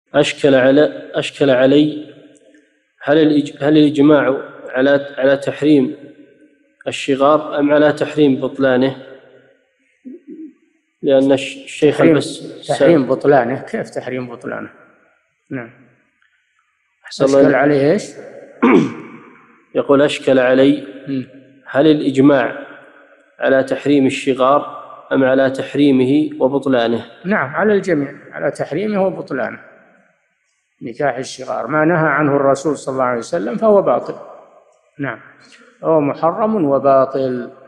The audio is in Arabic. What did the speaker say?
أشكل علي هل الإجماع على تحريم الشغار أم على تحريم بطلانه؟ لأن الشيخ تحريم بطلانه. كيف تحريم بطلانه؟ نعم. أشكل عليه إيش؟ يقول أشكل علي هل الإجماع على تحريم الشغار أم على تحريمه وبطلانه؟ نعم، على الجميع، على تحريمه وبطلانه. نكاح الشغار ما نهى عنه الرسول صلى الله عليه وسلم فهو باطل. نعم، هو محرم وباطل.